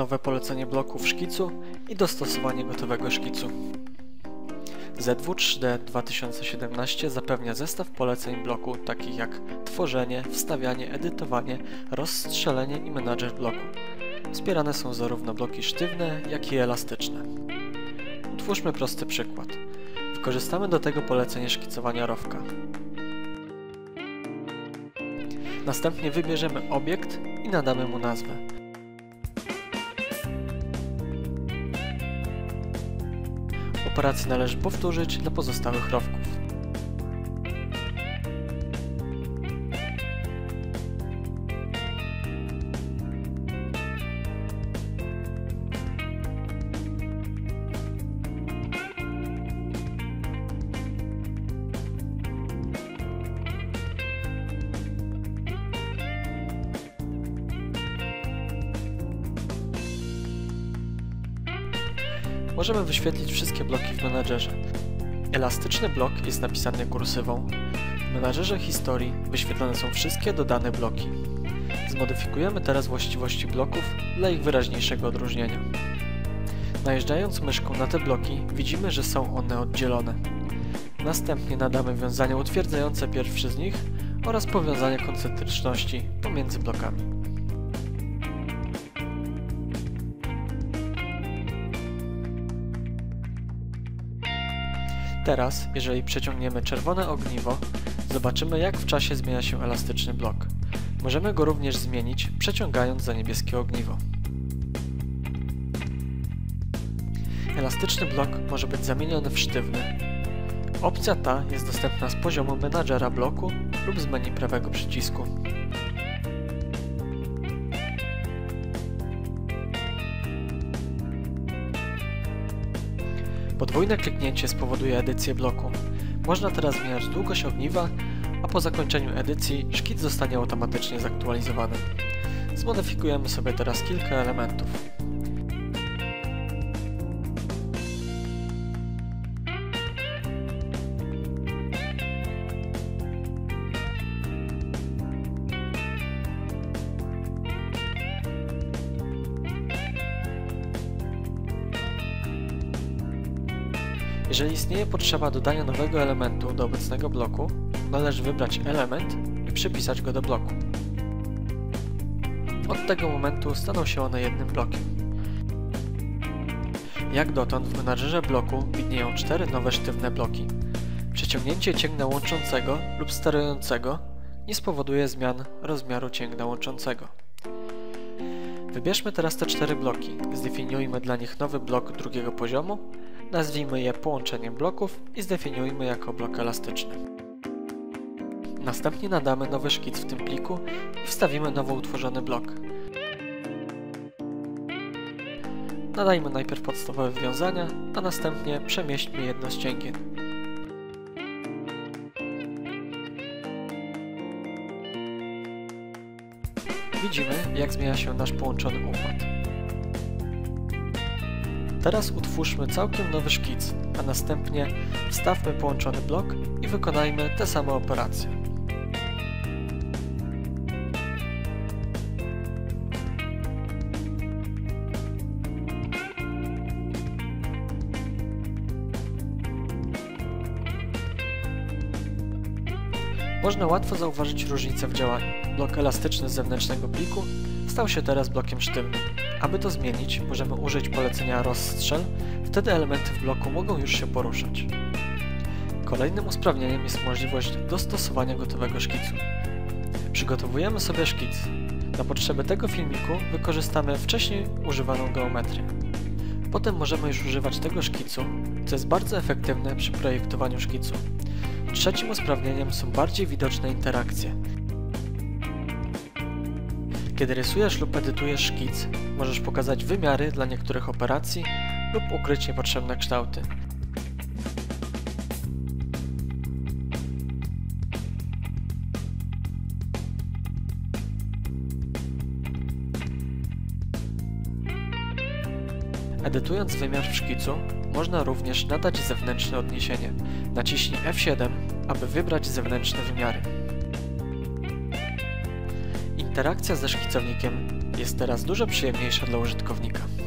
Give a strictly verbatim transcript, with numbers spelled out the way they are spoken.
nowe polecenie bloku w szkicu i dostosowanie gotowego szkicu. Z W trzy D dwa tysiące siedemnaście zapewnia zestaw poleceń bloku takich jak tworzenie, wstawianie, edytowanie, rozstrzelenie i menadżer bloku. Wspierane są zarówno bloki sztywne, jak i elastyczne. Utwórzmy prosty przykład. Wykorzystamy do tego polecenie szkicowania rowka. Następnie wybierzemy obiekt i nadamy mu nazwę. Operację należy powtórzyć dla pozostałych rowków. Możemy wyświetlić wszystkie bloki w menadżerze. Elastyczny blok jest napisany kursywą. W menadżerze historii wyświetlone są wszystkie dodane bloki. Zmodyfikujemy teraz właściwości bloków dla ich wyraźniejszego odróżnienia. Najeżdżając myszką na te bloki widzimy, że są one oddzielone. Następnie nadamy wiązania utwierdzające pierwszy z nich oraz powiązania koncentryczności pomiędzy blokami. Teraz, jeżeli przeciągniemy czerwone ogniwo, zobaczymy, jak w czasie zmienia się elastyczny blok. Możemy go również zmienić, przeciągając za niebieskie ogniwo. Elastyczny blok może być zamieniony w sztywny. Opcja ta jest dostępna z poziomu menadżera bloku lub z menu prawego przycisku. Podwójne kliknięcie spowoduje edycję bloku. Można teraz zmieniać długość ogniwa, a po zakończeniu edycji szkic zostanie automatycznie zaktualizowany. Zmodyfikujemy sobie teraz kilka elementów. Jeżeli istnieje potrzeba dodania nowego elementu do obecnego bloku, należy wybrać element i przypisać go do bloku. Od tego momentu staną się one jednym blokiem. Jak dotąd w menadżerze bloku widnieją cztery nowe sztywne bloki. Przeciągnięcie cięgna łączącego lub sterującego nie spowoduje zmian rozmiaru cięgna łączącego. Wybierzmy teraz te cztery bloki, zdefiniujmy dla nich nowy blok drugiego poziomu, nazwijmy je połączeniem bloków i zdefiniujmy jako blok elastyczny. Następnie nadamy nowy szkic w tym pliku i wstawimy nowo utworzony blok. Nadajmy najpierw podstawowe wiązania, a następnie przemieśćmy jedno z cięgien. Widzimy, jak zmienia się nasz połączony układ. Teraz utwórzmy całkiem nowy szkic, a następnie wstawmy połączony blok i wykonajmy te same operacje. Można łatwo zauważyć różnicę w działaniu. Blok elastyczny z zewnętrznego pliku stał się teraz blokiem sztywnym. Aby to zmienić, możemy użyć polecenia rozstrzel, wtedy elementy w bloku mogą już się poruszać. Kolejnym usprawnieniem jest możliwość dostosowania gotowego szkicu. Przygotowujemy sobie szkic. Na potrzeby tego filmiku wykorzystamy wcześniej używaną geometrię. Potem możemy już używać tego szkicu, co jest bardzo efektywne przy projektowaniu szkicu. Trzecim usprawnieniem są bardziej widoczne interakcje. Kiedy rysujesz lub edytujesz szkic, możesz pokazać wymiary dla niektórych operacji lub ukryć niepotrzebne kształty. Edytując wymiar w szkicu, można również nadać zewnętrzne odniesienie. Naciśnij F siedem, aby wybrać zewnętrzne wymiary. Interakcja ze szkicownikiem jest teraz dużo przyjemniejsza dla użytkownika.